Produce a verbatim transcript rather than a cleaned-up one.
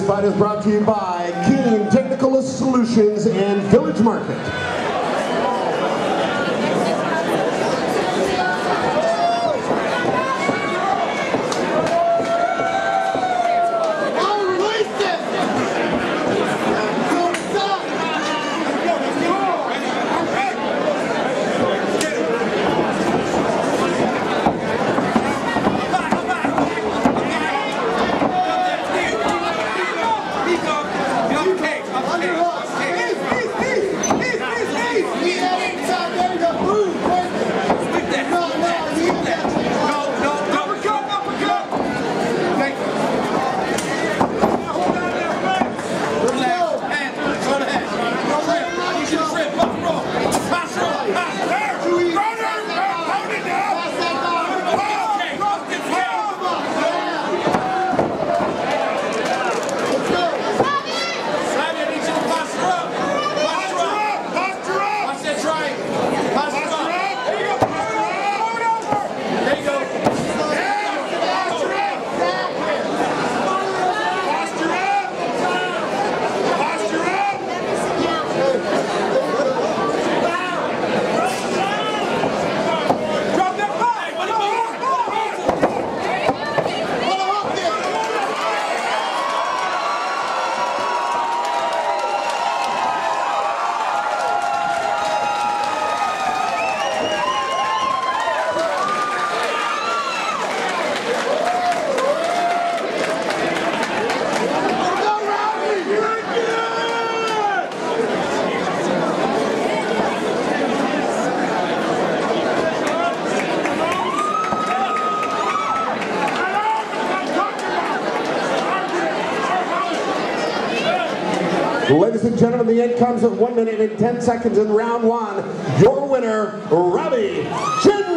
fight is brought to you by Keen Technical Solutions and Village Market. Ladies and gentlemen, the end comes at one minute and ten seconds in round one. Your winner, Robbie Chin.